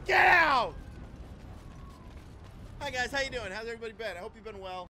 Get out! Hi guys, how you doing? How's everybody been? I hope you've been well.